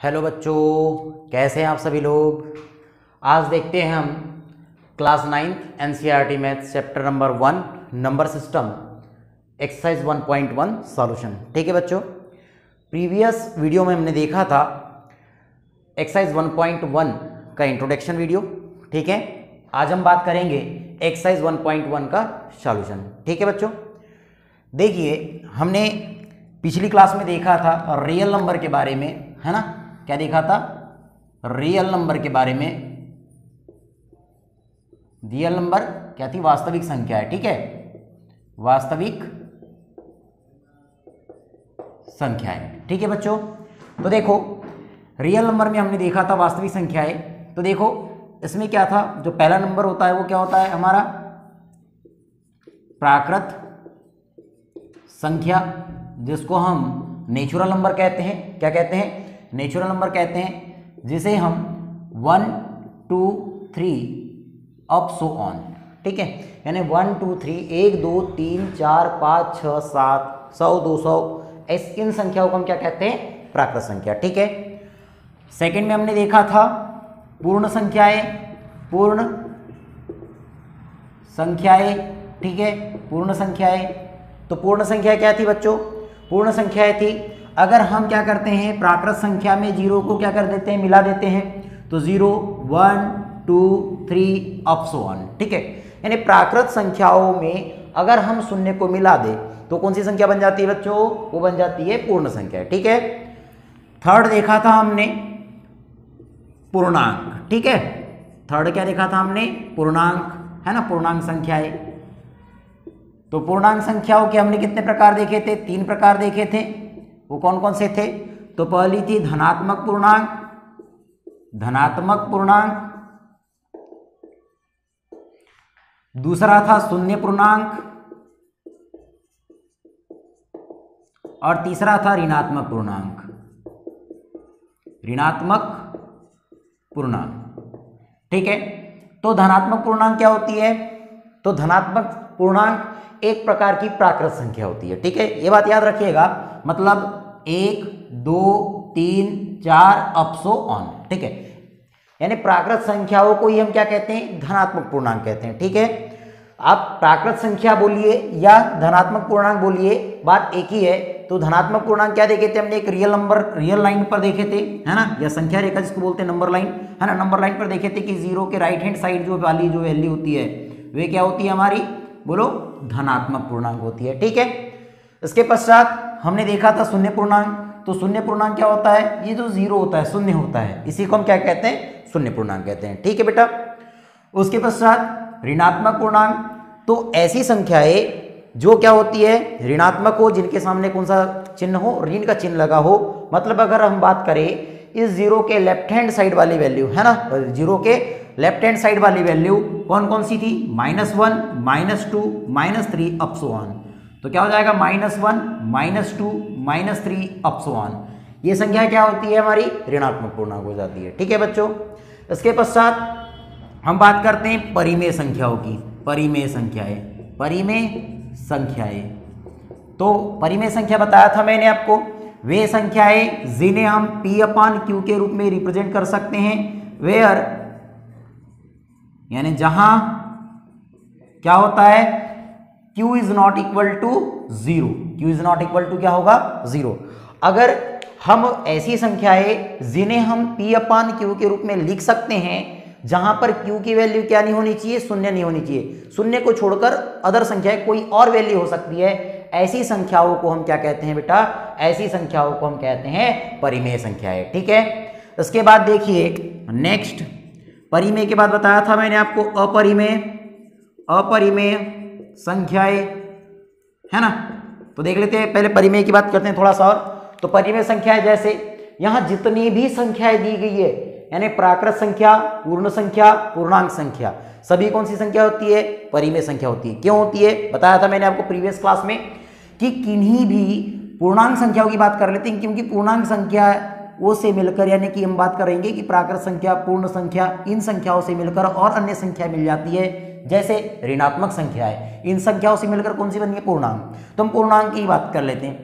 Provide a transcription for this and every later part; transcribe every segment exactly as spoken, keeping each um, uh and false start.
Hello बच्चों, कैसे हैं आप सभी लोग। आज देखते हैं हम class ninth NCERT maths chapter number one number system exercise one point one solution. ठीक है बच्चों, प्रीवियस वीडियो में हमने देखा था एक्सरसाइज वन पॉइंट वन का इंट्रोडक्शन वीडियो। ठीक है, आज हम बात करेंगे एक्सरसाइज वन पॉइंट वन का सॉल्यूशन। ठीक है बच्चों, देखिए हमने पिछली क्लास में देखा था रियल नंबर के बारे में, है ना। क्या देखा था? रियल नंबर के बारे में। रियल नंबर क्या थी? वास्तविक संख्या है। ठीक है, वास्तविक संख्या है। ठीक है बच्चों, तो देखो रियल नंबर में हमने देखा था वास्तविक संख्या है। तो देखो इसमें क्या था, जो पहला नंबर होता है वो क्या होता है हमारा? प्राकृत संख्या, जिसको हम नेचुरल नंबर कहते हैं। क्या कहते हैं? नेचुरल नंबर कहते हैं, जिसे हम one two three up so on. ठीक है, यानी वन टू थ्री एक दो तीन चार पाँच छः सात सौ दो सौ इस इन संख्याओं को हम क्या कहते हैं? प्राकृत संख्या। ठीक है, सेकंड में हमने देखा था पूर्ण संख्याएं। पूर्ण संख्याएं, ठीक है, पूर्ण संख्याएं। तो पूर्ण संख्या क्या थी बच्चों? पूर्ण संख्याएं थी अगर हम क्या करते हैं, प्राकृत संख्या में जीरो को क्या कर देते हैं? मिला देते हैं। तो zero one two three up so on. ठीक है, यानी प्राकृत संख्याओं में अगर हम शून्य को मिला दे तो कौन सी संख्या बन जाती है बच्चों? वो बन जाती है पूर्ण संख्या। ठीक है, थर्ड देखा था हमने पूर्णांक। ठीक है, थर्ड क्या देखा था हमने? पूर्णांक, है ना, पूर्णांक संख्याएं। तो पूर्णांक संख्याओं के हमने कितने प्रकार देखे थे? तीन प्रकार देखे थे। वो कौन कौन से थे? तो पहली थी धनात्मक पूर्णांक, धनात्मक पूर्णांक। दूसरा था शून्य पूर्णांक और तीसरा था ऋणात्मक पूर्णांक, ऋणात्मक पूर्णांक। ठीक है, तो धनात्मक पूर्णांक क्या होती है? तो धनात्मक पूर्णांक एक प्रकार की प्राकृत संख्या होती है। ठीक है, ये बात याद रखिएगा, मतलब एक दो तीन चार अप सो ऑन। ठीक है, यानी प्राकृत संख्याओं को ही हम क्या कहते हैं? धनात्मक पूर्णांक कहते हैं। ठीक है, आप प्राकृत संख्या बोलिए या धनात्मक पूर्णांक बोलिए, बात एक ही है। तो धनात्मक पूर्णांक क्या देखे थे हमने? एक रियल नंबर, रियल लाइन पर देखे थे, है ना, या संख्या रेखा जिसको बोलते हैं नंबर लाइन, है ना। नंबर लाइन पर देखे थे कि जीरो के राइट हैंड साइड जो वाली जो वैल्यू होती है वे क्या होती है हमारी? बोलो, धनात्मक पूर्णांक होती है। ठीक है, इसके पश्चात हमने देखा था शून्य पूर्णांक। तो शून्य पूर्णांक क्या होता है? ये जो जीरो होता है, शून्य होता है, इसी को हम क्या कहते हैं? शून्य पूर्णांक कहते हैं। ठीक है बेटा, उसके पश्चात ऋणात्मक पूर्णांक। तो ऐसी संख्याएं जो क्या होती है? ऋणात्मक हो, जिनके सामने कौन सा चिन्ह हो? ऋण का चिन्ह लगा हो। मतलब अगर हम बात करें इस जीरो के लेफ्ट हैंड साइड वाली वैल्यू, है ना, जीरो के लेफ्ट हैंड साइड वाली वैल्यू कौन कौन सी थी? Minus one, minus two, minus three up so on. तो क्या हो जाएगा? Minus one, minus two, minus three up so on. ये संख्या क्या होती है हमारी? ऋणात्मक पूर्णांक हो जाती है। ठीक है बच्चों, इसके पश्चात हम बात करते हैं परिमेय संख्याओं की। परिमेय संख्याएं, परिमेय संख्याएं। तो परिमेय संख्या बताया था मैंने आपको, वे संख्याएं जिन्हें हम पी अपान क्यू के रूप में रिप्रेजेंट कर सकते हैं। वेयर, यानी जहां क्या होता है? q is not equal to zero. q is not equal to क्या होगा? जीरो। अगर हम ऐसी संख्याएं जिन्हें हम p अपान क्यू के रूप में लिख सकते हैं जहां पर q की वैल्यू क्या नहीं होनी चाहिए? शून्य नहीं होनी चाहिए। शून्य को छोड़कर अदर संख्याएं कोई और वैल्यू हो सकती है, ऐसी संख्याओं को हम क्या कहते हैं बेटा? ऐसी संख्याओं को हम कहते हैं परिमेय संख्याएं। ठीक है, इसके बाद देखिए नेक्स्ट, परिमेय के बाद बताया था मैंने आपको अपरिमेय, अपरिमेय संख्याएं, है ना। तो देख लेते हैं, पहले परिमेय की बात करते हैं थोड़ा सा और। तो परिमेय संख्याएं जैसे यहां जितनी भी संख्याएं दी गई है, यानी प्राकृत संख्या, पूर्ण संख्या, पूर्णांक संख्या, सभी कौन सी संख्या होती है? परिमेय संख्या होती है। क्यों होती है? बताया था मैंने आपको प्रीवियस क्लास में कि किन्हीं भी पूर्णांक संख्याओं की बात कर लेते हैं, क्योंकि पूर्णांक संख्या वो से मिलकर, यानी कि हम बात करेंगे कि प्राकृत संख्या, पूर्ण संख्या, इन संख्याओं से मिलकर और अन्य संख्या मिल जाती है। जैसे ऋणात्मक संख्या है, इन संख्याओं से मिलकर कौन सी बनी है? पूर्णांक। तो हम पूर्णांक की बात कर लेते हैं।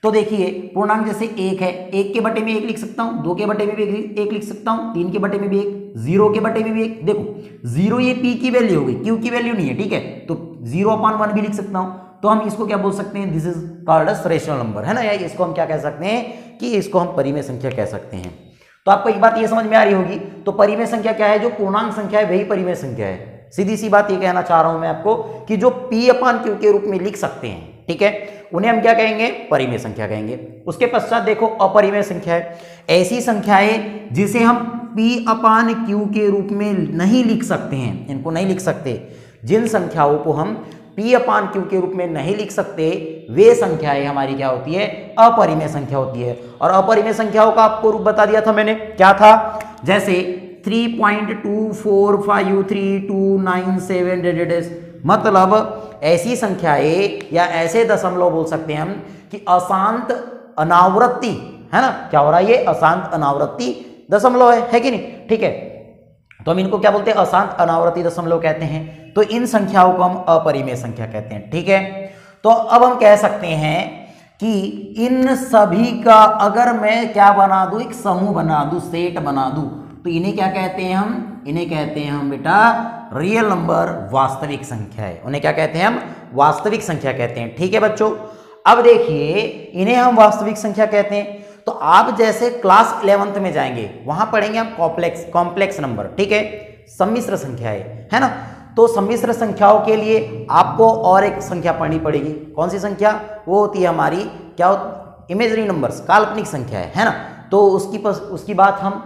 तो देखिए पूर्णांक जैसे एक है, एक के बटे में एक लिख सकता हूं, दो के बटे में भी एक, एक लिख सकता हूं, तीन के बटे में भी एक, जीरो के बटे में भी एक। देखो जीरो ये पी की वैल्यू हो गई, क्यू की वैल्यू नहीं है, ठीक है, तो जीरो अपॉन वन भी लिख सकता हूं। तो हम इसको क्या बोल सकते हैं, this is called as rational number, है ना, या इसको हम क्या कह सकते हैं कि इसको हम परिमेय संख्या कह सकते हैं। तो आपको एक बात ये समझ में आ रही होगी, तो परिमेय संख्या क्या है, जो पूर्णांक संख्या है वही परिमेय संख्या है। सीधी सी बात ये कहना चाह रहा हूं मैं आपको कि जो पी अपान क्यू के रूप में लिख सकते हैं, ठीक है, उन्हें हम क्या कहेंगे, परिमेय संख्या कहेंगे। उसके पश्चात देखो अपरिमेय संख्या है, ऐसी संख्याएं जिसे हम पी अपान क्यू के रूप में नहीं लिख सकते हैं, इनको नहीं लिख सकते। जिन संख्याओं को हम पी अपान क्यू के रूप में नहीं लिख सकते वे संख्याएं हमारी क्या होती है, अपरिमेय संख्या होती है। और अपरिमेय संख्याओं का आपको रूप बता दिया था मैंने, क्या था, जैसे three point two four five three two nine seven डेडेडेस, मतलब ऐसी संख्याएं या ऐसे दशमलव बोल सकते हैं हम कि अशांत अनावृत्ति, है ना, क्या हो रहा है, ये अशांत अनावृत्ति दशमलव है, है कि नहीं, ठीक है। तो हम इनको क्या बोलते हैं, अशांत अनावृत्ति दशमलव कहते हैं। तो इन संख्याओं को हम अपरिमेय संख्या कहते हैं, ठीक है। तो अब हम कह सकते हैं कि इन सभी का अगर मैं क्या बना दूं, एक समूह बना दूं, सेट बना दूं, तो इन्हें क्या कहते हैं हम, इन्हें कहते हैं हम बेटा रियल नंबर, वास्तविक संख्या है, उन्हें क्या कहते हैं हम, वास्तविक संख्या कहते हैं, ठीक है बच्चों। अब देखिए इन्हें हम वास्तविक संख्या कहते हैं। तो आप जैसे क्लास इलेवेंथ में जाएंगे वहां पढ़ेंगे हम कॉम्प्लेक्स कॉम्प्लेक्स नंबर, ठीक है, सम्मिश्र संख्याएं, है ना। तो सम्मिश्र संख्याओं के लिए आपको और एक संख्या पढ़नी पड़ेगी, कौन सी संख्या, वो होती है हमारी क्या, इमेजरी नंबर्स, काल्पनिक संख्या है, है ना। तो उसकी पस, उसकी बात हम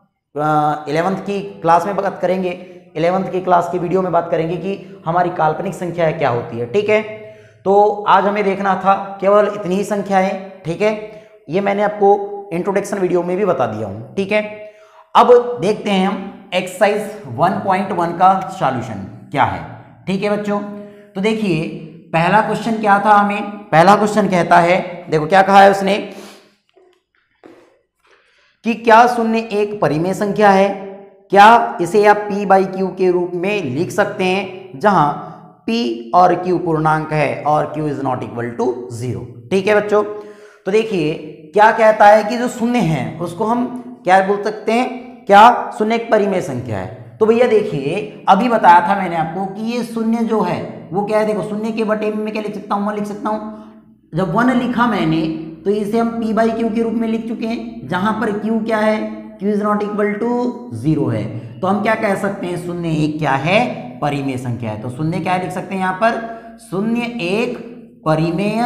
इलेवेंथ की क्लास में बात करेंगे, इलेवेंथ की क्लास की वीडियो में बात करेंगे कि हमारी काल्पनिक संख्या है क्या होती है, ठीक है। तो आज हमें देखना था केवल इतनी ही संख्याएं, ठीक है, ये मैंने आपको इंट्रोडक्शन वीडियो में भी बता दिया हूं, ठीक है। अब देखते हैं हम एक्सरसाइज वन पॉइंट वन का सॉल्यूशन क्या है, ठीक है बच्चों। तो देखिए पहला क्वेश्चन क्या था, हमें पहला क्वेश्चन कहता है, देखो क्या कहा है उसने कि क्या शून्य एक परिमेय संख्या है, क्या इसे आप p बाई क्यू के रूप में लिख सकते हैं, जहां p और q पूर्णांक है और q is not equal to zero, ठीक है बच्चों। तो देखिए क्या कहता है कि जो शून्य है उसको हम क्या बोल सकते हैं, क्या शून्य एक परिमेय संख्या है। तो भैया देखिए अभी बताया था मैंने आपको कि ये शून्य जो है वो क्या है, देखो शून्य के बटे में मैं क्या लिख सकता हूँ, वन लिख सकता हूँ। जब वन लिखा मैंने तो इसे हम p बाई क्यू के रूप में लिख चुके हैं, जहां पर q क्या है, q is not equal to zero है। तो हम क्या कह सकते हैं, शून्य एक क्या है, परिमेय संख्या है। तो शून्य क्या लिख सकते हैं यहाँ पर, शून्य एक परिमेय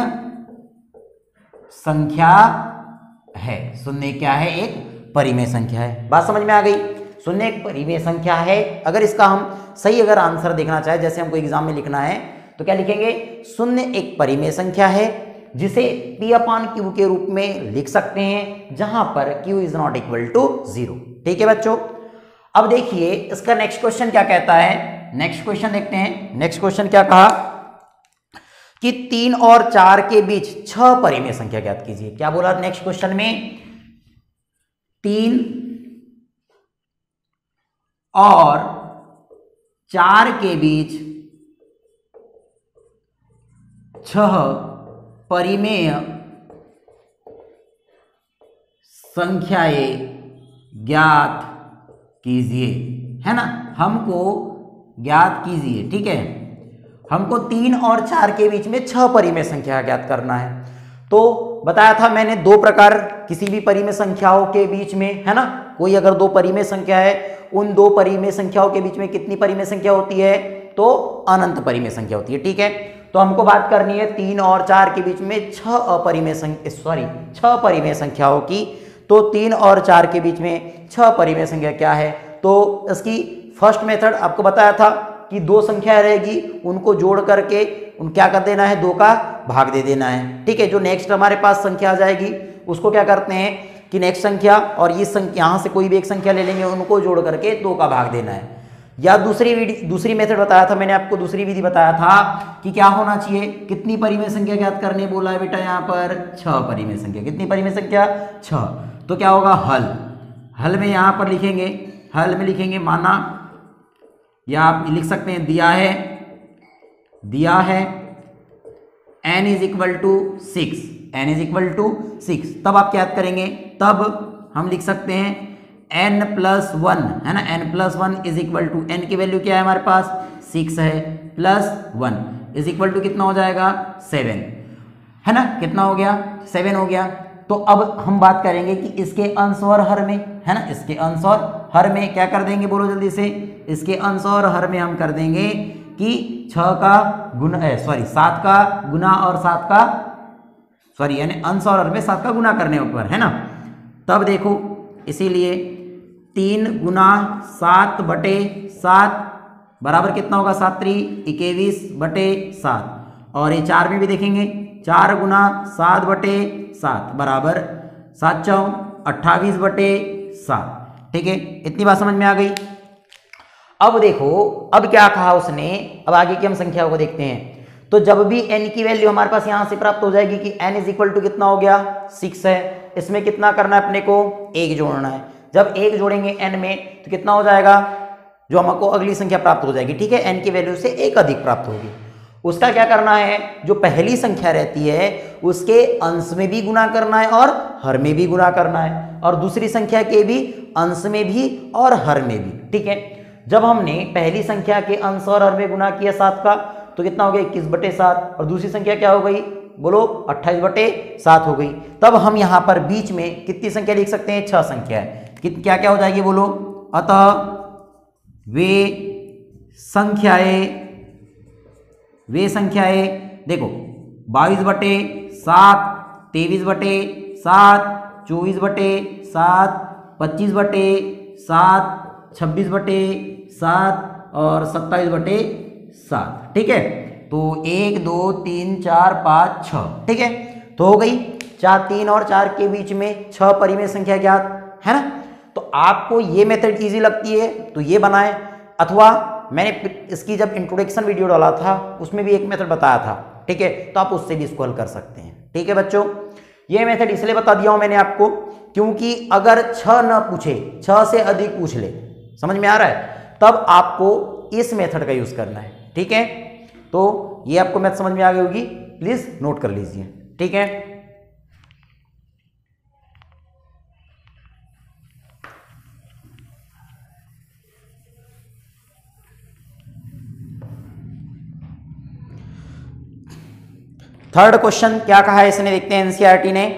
संख्या है, शून्य क्या है, एक परिमेय संख्या है। बात समझ में आ गई, शून्य एक परिमेय संख्या है। अगर इसका हम सही अगर आंसर देखना चाहे, जैसे हमको एग्जाम में लिखना है तो क्या लिखेंगे, शून्य एक परिमेय संख्या है जिसे p अपान क्यू के रूप में लिख सकते हैं, जहां पर q is not equal to zero, ठीक है बच्चों। अब देखिए इसका नेक्स्ट क्वेश्चन क्या कहता है, नेक्स्ट क्वेश्चन देखते हैं। नेक्स्ट क्वेश्चन क्या कहा कि तीन और चार के बीच छह परिमेय संख्या ज्ञात कीजिए। क्या बोला नेक्स्ट क्वेश्चन में, तीन और चार के बीच छह परिमेय संख्याएं ज्ञात कीजिए, है ना, हमको ज्ञात कीजिए, ठीक है। हमको तीन और चार के बीच में छह परिमेय संख्या ज्ञात करना है। तो बताया था मैंने दो प्रकार किसी भी परिमेय संख्याओं के बीच में, है ना, कोई अगर दो परिमेय संख्या है उन दो परिमेय संख्याओं के बीच में कितनी परिमेय संख्या होती है, तो अनंत परिमेय संख्या होती है, ठीक है। तो हमको बात करनी है तीन और चार के बीच में छह अपरिमेय संख्या, सॉरी छह परिमेय संख्याओं की। तो तीन और चार के बीच में छह परिमेय संख्या क्या है, तो इसकी फर्स्ट मेथड आपको बताया था कि दो संख्या रहेगी, उनको जोड़ करके उन क्या कर देना है, दो का भाग दे देना है, ठीक है। जो नेक्स्ट हमारे पास संख्या आ जाएगी उसको क्या करते हैं कि नेक्स्ट संख्या और ये संख्या, यहाँ से कोई भी एक संख्या ले लेंगे, उनको जोड़ करके दो का भाग देना है। या दूसरी विधि, दूसरी मेथड बताया था मैंने आपको, दूसरी विधि बताया था कि क्या होना चाहिए, कितनी परिमेय संख्या ज्ञात करने बोला है बेटा, यहाँ पर छह परिमेय संख्या। कितनी परिमेय संख्या, छह। तो क्या होगा, हल, हल में यहाँ पर लिखेंगे, हल में लिखेंगे माना, या आप लिख सकते हैं दिया है, दिया है n is equal to six, n is equal to six. तब आप क्या याद करेंगे, तब हम लिख सकते हैं एन प्लस वन, है ना, n plus one is equal to, n की वैल्यू क्या है हमारे पास सिक्स है, plus one is equal to कितना हो जाएगा सेवन, है ना, कितना हो गया सेवन हो गया। तो अब हम बात करेंगे कि इसके अंश और हर में, है ना, इसके अंश और हर में क्या कर देंगे, बोलो जल्दी से। इसके अंश और हर में हम कर देंगे कि छः का गुना, सॉरी सात का गुना और सात का, सॉरी यानी अंश और हर में सात का गुना करने ऊपर, है ना। तब देखो इसीलिए तीन गुना सात बटे सात बराबर कितना होगा, सात त्री इक्कीस बटे सात, और ये चार में भी देखेंगे, चार गुना सात बटे सात बराबर सात चौ अट्ठाईस बटे सात। ठीक है, इतनी बात समझ में आ गई। अब देखो अब क्या कहा उसने, अब आगे की हम संख्याओं को देखते हैं। तो जब भी n की वैल्यू हमारे पास यहां से प्राप्त हो जाएगी कि n इज इक्वल टू कितना हो गया सिक्स है, इसमें कितना करना है अपने को, एक जोड़ना है। जब एक जोड़ेंगे n में तो कितना हो जाएगा, जो हमको अगली संख्या प्राप्त हो जाएगी, ठीक है, n की वैल्यू से एक अधिक प्राप्त होगी। उसका क्या करना है, जो पहली संख्या रहती है उसके अंश में भी गुना करना है और हर में भी गुना करना है, और दूसरी संख्या के भी अंश में भी और हर में भी। ठीक है, जब हमने पहली संख्या के अंश और हर में गुना किया सात का तो कितना हो गया इक्कीस बटे सात, और दूसरी संख्या क्या हो गई, बोलो अट्ठाईस बटे सात हो गई। तब हम यहां पर बीच में कितनी संख्या लिख सकते हैं, छह संख्या है। क्या क्या हो जाएगी बोलो, अतः वे संख्याएं वे संख्याएं देखो बाईस बटे सात, तेईस बटे सात, चौबीस बटे सात, पच्चीस बटे सात, छब्बीस बटे सात और सत्ताईस बटे सात। ठीक है, तो एक दो तीन चार पाँच छः, ठीक है, तो हो गई। चार तीन और चार के बीच में छह परिमेय संख्या ज्ञात है ना। तो आपको ये मेथड इजी लगती है तो ये बनाएं, अथवा मैंने इसकी जब इंट्रोडक्शन वीडियो डाला था उसमें भी एक मेथड बताया था, ठीक है, तो आप उससे भी इसको हल कर सकते हैं। ठीक है बच्चों, ये मेथड इसलिए बता दिया हूं मैंने आपको क्योंकि अगर छह न पूछे, छह से अधिक पूछ ले, समझ में आ रहा है, तब आपको इस मेथड का यूज करना है। ठीक है, तो ये आपको मैथ समझ में आ गई होगी, प्लीज नोट कर लीजिए। ठीक है, थर्ड क्वेश्चन क्या कहा है इसने, देखते हैं एनसीईआरटी ने।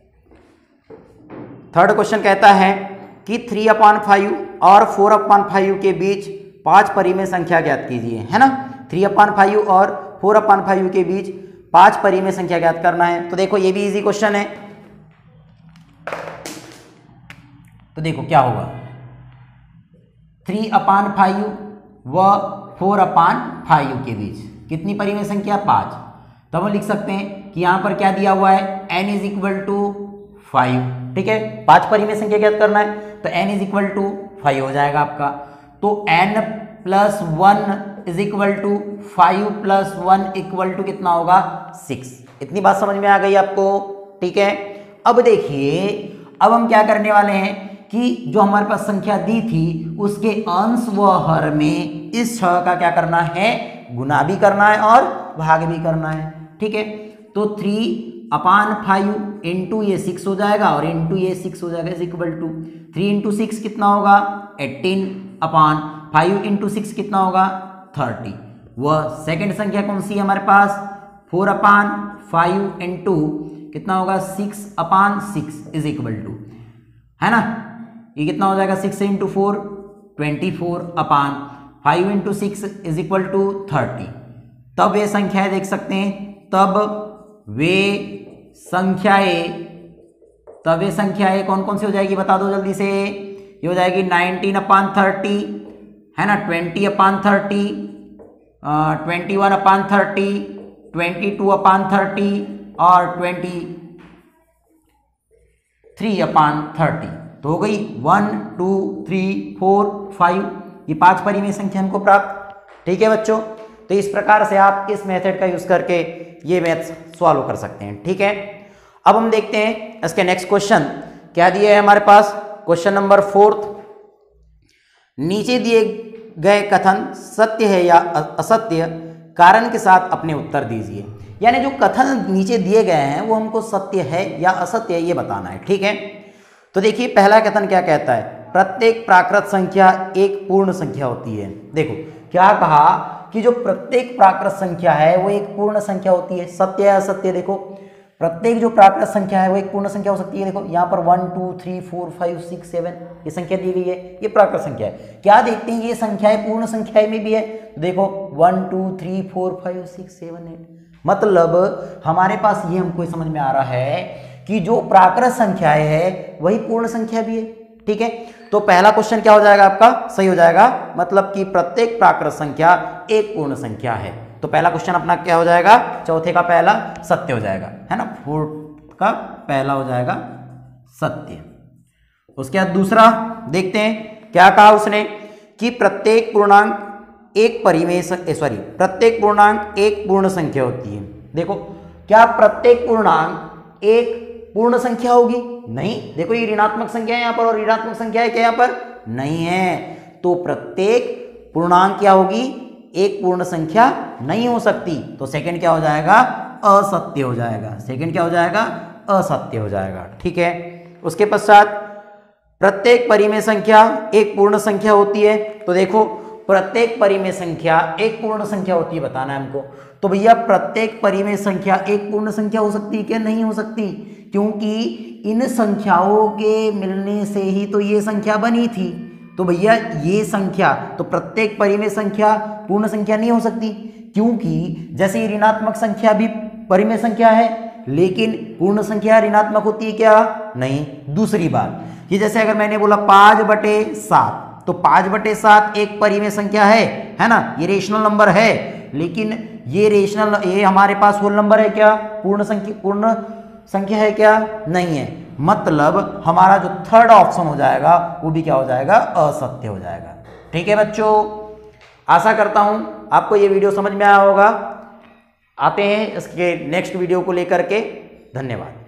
थर्ड क्वेश्चन कहता है कि थ्री अपॉन फाइव और फोर अपॉन फाइव के बीच पांच परिमेय संख्या ज्ञात कीजिए, है ना। थ्री अपॉन फाइव और फोर अपॉन फाइव के बीच पांच परिमेय संख्या ज्ञात करना है। तो देखो ये भी इजी क्वेश्चन है। तो देखो क्या होगा, थ्री अपॉन फाइव व फोर अपॉन फाइव के बीच कितनी परिमेय संख्या, पांच। तब हम लिख सकते हैं कि यहां पर क्या दिया हुआ है, n is equal to five. ठीक है, पांच परिमेय संख्या ज्ञात करना है तो n is equal to five हो जाएगा आपका। तो n plus one is equal to five plus one equal to कितना होगा, सिक्स। इतनी बात समझ में आ गई आपको। ठीक है, अब देखिए अब हम क्या करने वाले हैं कि जो हमारे पास संख्या दी थी उसके अंश व हर में इस छह का क्या करना है, गुना भी करना है और भाग भी करना है। ठीक है, तो थ्री अपान फाइव इंटू ये सिक्स हो जाएगा और इंटू ये सिक्स हो जाएगा is equal to three into six कितना होगा, eighteen upon five into six कितना होगा, थर्टी। वह सेकेंड संख्या कौन सी है हमारे पास, फोर अपान फाइव इंटू कितना होगा, six upon six is equal to, है ना, ये कितना हो जाएगा, six into four twenty four upon five into six is equal to thirty. तब वे संख्याएं देख सकते हैं, तब वे संख्याएं तब वे संख्याएं कौन कौन सी हो जाएगी बता दो जल्दी से। ये हो जाएगी नाइनटीन अपान थर्टी, है ना, twenty upon thirty, twenty one upon thirty, twenty two upon thirty और ट्वेंटी थ्री अपान थर्टी। तो हो गई one two three four five, ये पांच परिमेय संख्या हमको प्राप्त। ठीक है बच्चों, तो इस प्रकार से आप इस मेथड का यूज करके ये मैथ्स सॉल्व कर सकते हैं। ठीक है, अब हम देखते हैं इसके नेक्स्ट क्वेश्चन क्या दिया है हमारे पास। क्वेश्चन नंबर फोर्थ, नीचे दिए गए कथन सत्य है या असत्य, कारण के साथ अपने उत्तर दीजिए। यानी जो कथन नीचे दिए गए हैं वो हमको सत्य है या असत्य है ये बताना है, ठीक है। तो देखिए पहला कथन क्या कहता है, प्रत्येक प्राकृत संख्या एक पूर्ण संख्या होती है। देखो क्या कहा कि जो प्रत्येक प्राकृत संख्या है वो एक पूर्ण संख्या होती है, सत्य है असत्य। देखो प्रत्येक जो प्राकृत संख्या है वो एक पूर्ण संख्या हो सकती है। देखो यहाँ पर one two three four five six seven ये संख्या दी गई है, ये प्राकृत संख्या है। क्या देखते हैं ये संख्याएं पूर्ण संख्या में भी है, देखो one two three four five six seven eight, मतलब हमारे पास ये हमको समझ में आ रहा है कि जो प्राकृत संख्याएं है वही पूर्ण संख्या भी है, ठीक है। तो पहला क्वेश्चन क्या हो जाएगा आपका, सही हो जाएगा, मतलब कि प्रत्येक प्राकृत संख्या एक पूर्ण संख्या है। तो पहला क्वेश्चन अपना क्या हो जाएगा, चौथे का पहला सत्य हो जाएगा, है ना, फोर्थ का पहला हो जाएगा सत्य। उसके बाद दूसरा देखते हैं क्या कहा उसने कि प्रत्येक पूर्णांक एक परिमेय सॉरी प्रत्येक पूर्णांक एक पूर्ण संख्या होती है। देखो क्या प्रत्येक पूर्णांक एक पूर्ण संख्या होगी, नहीं। देखो ये ऋणात्मक संख्या है यहाँ पर और ऋणात्मक संख्या है क्या यहाँ पर, नहीं है। तो प्रत्येक पूर्णांक क्या होगी, एक पूर्ण संख्या नहीं हो सकती। तो सेकंड क्या हो जाएगा, असत्य हो जाएगा, सेकंड क्या हो जाएगा, असत्य हो जाएगा, ठीक है। उसके पश्चात प्रत्येक परिमेय संख्या एक पूर्ण संख्या होती है। तो देखो प्रत्येक परिमेय संख्या एक पूर्ण संख्या होती है बताना है हमको। तो भैया प्रत्येक परिमेय संख्या एक पूर्ण संख्या हो सकती है क्या, नहीं हो सकती, क्योंकि इन संख्याओं के मिलने से ही तो ये संख्या बनी थी। तो भैया ये संख्या, तो प्रत्येक परिमेय संख्या पूर्ण संख्या नहीं हो सकती, क्योंकि जैसे ऋणात्मक संख्या भी परिमेय संख्या है लेकिन पूर्ण संख्या ऋणात्मक होती है क्या, नहीं। दूसरी बात ये जैसे अगर मैंने बोला पाँच बटे सात, तो पाँच बटे सात एक परिमेय संख्या है, है ना, ये रेशनल नंबर है, लेकिन ये रेशनल ये हमारे पास होल नंबर है क्या, पूर्ण संख्या पूर्ण संख्या है क्या, नहीं है। मतलब हमारा जो थर्ड ऑप्शन हो जाएगा वो भी क्या हो जाएगा, असत्य हो जाएगा, ठीक है बच्चों। आशा करता हूं आपको ये वीडियो समझ में आया होगा। आते हैं इसके नेक्स्ट वीडियो को लेकर के, धन्यवाद।